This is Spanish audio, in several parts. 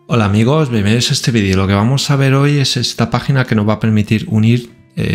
Hola amigos, bienvenidos a este vídeo. Lo que vamos a ver hoy es esta página que nos va a permitir unir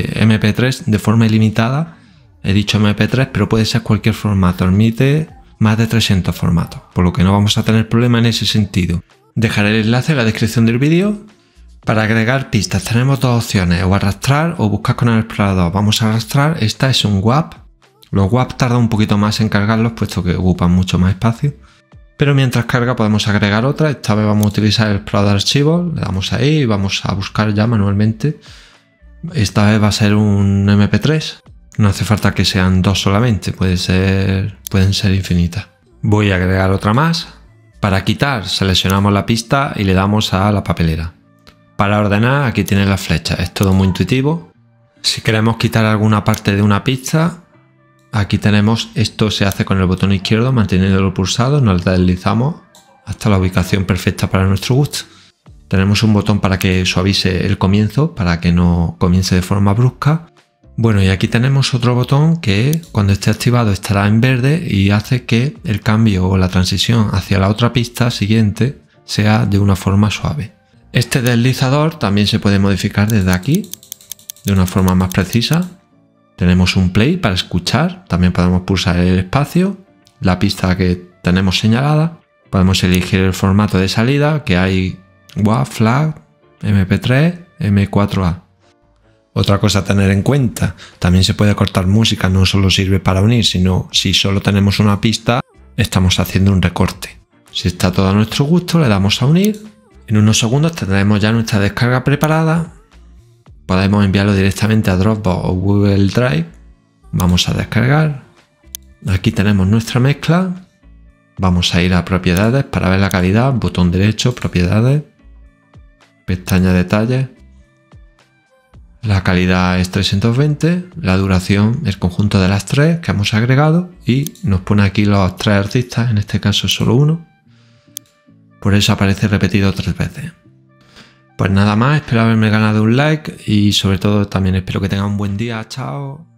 MP3 de forma ilimitada. He dicho MP3, pero puede ser cualquier formato, admite más de 300 formatos, por lo que no vamos a tener problema en ese sentido. Dejaré el enlace en la descripción del vídeo. Para agregar pistas tenemos dos opciones, o arrastrar o buscar con el explorador. Vamos a arrastrar, esta es un WAP. Los WAP tardan un poquito más en cargarlos, puesto que ocupan mucho más espacio. Pero mientras carga podemos agregar otra. Esta vez vamos a utilizar el explorador de archivos, le damos ahí y vamos a buscar ya manualmente. Esta vez va a ser un MP3, no hace falta que sean dos solamente, pueden ser infinitas. Voy a agregar otra más. Para quitar seleccionamos la pista y le damos a la papelera. Para ordenar aquí tiene las flechas, es todo muy intuitivo. Si queremos quitar alguna parte de una pista, aquí tenemos, esto se hace con el botón izquierdo, manteniéndolo pulsado, nos deslizamos hasta la ubicación perfecta para nuestro gusto. Tenemos un botón para que suavice el comienzo, para que no comience de forma brusca. Bueno, y aquí tenemos otro botón que cuando esté activado estará en verde y hace que el cambio o la transición hacia la otra pista siguiente sea de una forma suave. Este deslizador también se puede modificar desde aquí, de una forma más precisa. Tenemos un play para escuchar, también podemos pulsar el espacio, la pista que tenemos señalada, podemos elegir el formato de salida, que hay WAV, FLAC, MP3, M4A. Otra cosa a tener en cuenta, también se puede cortar música, no solo sirve para unir, sino si solo tenemos una pista, estamos haciendo un recorte. Si está todo a nuestro gusto, le damos a unir. En unos segundos tendremos ya nuestra descarga preparada. Podemos enviarlo directamente a Dropbox o Google Drive. Vamos a descargar. Aquí tenemos nuestra mezcla. Vamos a ir a propiedades para ver la calidad. Botón derecho, propiedades. Pestaña detalles. La calidad es 320. La duración, el conjunto de las tres que hemos agregado. Y nos pone aquí los tres artistas. En este caso es solo uno. Por eso aparece repetido 3 veces. Pues nada más, espero haberme ganado un like y sobre todo también espero que tengan un buen día. Chao.